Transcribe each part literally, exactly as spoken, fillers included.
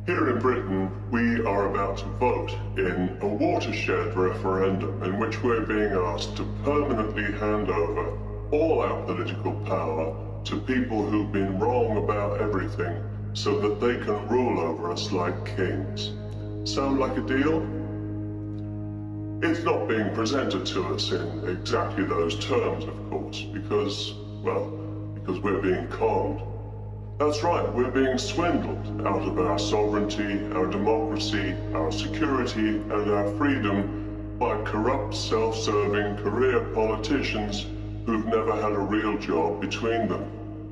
Here in Britain, we are about to vote in a watershed referendum in which we're being asked to permanently hand over all our political power to people who've been wrong about everything so that they can rule over us like kings. Sound like a deal? It's not being presented to us in exactly those terms, of course, because, well, because we're being conned. That's right, we're being swindled out of our sovereignty, our democracy, our security, and our freedom by corrupt, self-serving career politicians who've never had a real job between them.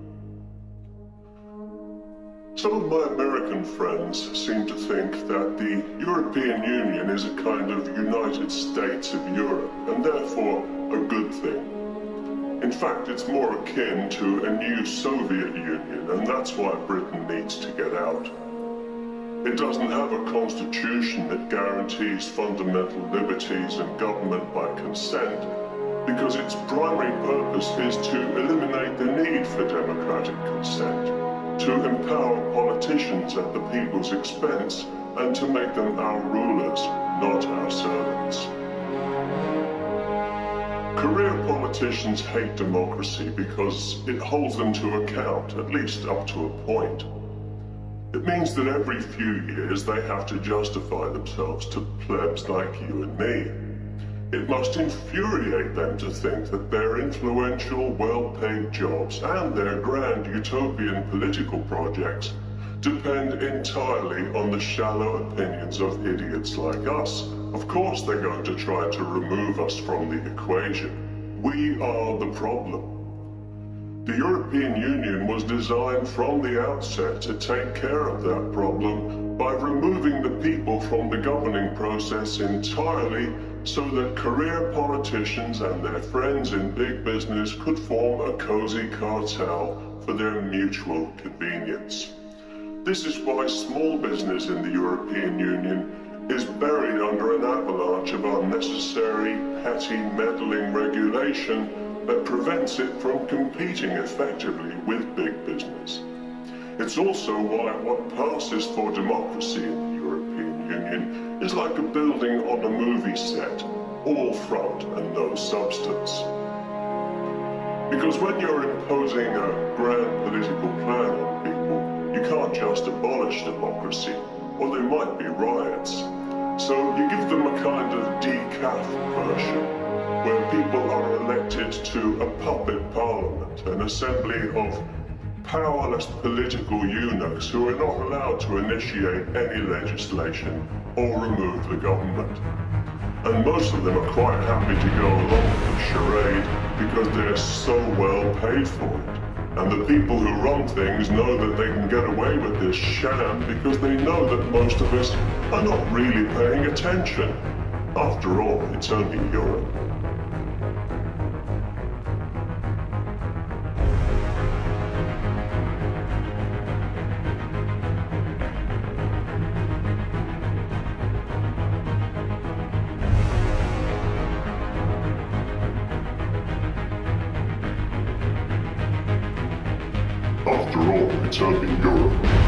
Some of my American friends seem to think that the European Union is a kind of United States of Europe, and therefore a good thing. In fact, it's more akin to a new Soviet Union, and that's why Britain needs to get out. It doesn't have a constitution that guarantees fundamental liberties and government by consent, because its primary purpose is to eliminate the need for democratic consent, to empower politicians at the people's expense, and to make them our rulers, not our servants. Career politicians hate democracy because it holds them to account, at least up to a point. It means that every few years they have to justify themselves to plebs like you and me. It must infuriate them to think that their influential, well-paid jobs and their grand utopian political projects depend entirely on the shallow opinions of idiots like us. Of course they're going to try to remove us from the equation. We are the problem. The European Union was designed from the outset to take care of that problem by removing the people from the governing process entirely so that career politicians and their friends in big business could form a cozy cartel for their mutual convenience. This is why small business in the European Union is buried under an avalanche of unnecessary, petty, meddling regulation that prevents it from competing effectively with big business. It's also why what passes for democracy in the European Union is like a building on a movie set, all front and no substance. Because when you're imposing a grand political plan on people, you can't just abolish democracy, or there might be riots. So you give them a kind of decaf version, where people are elected to a puppet parliament, an assembly of powerless political eunuchs who are not allowed to initiate any legislation or remove the government. And most of them are quite happy to go along with the charade because they're so well paid for it. And the people who run things know that they can get away with this sham because they know that most of us are not really paying attention. After all, it's only Europe. After all, it's only Europe.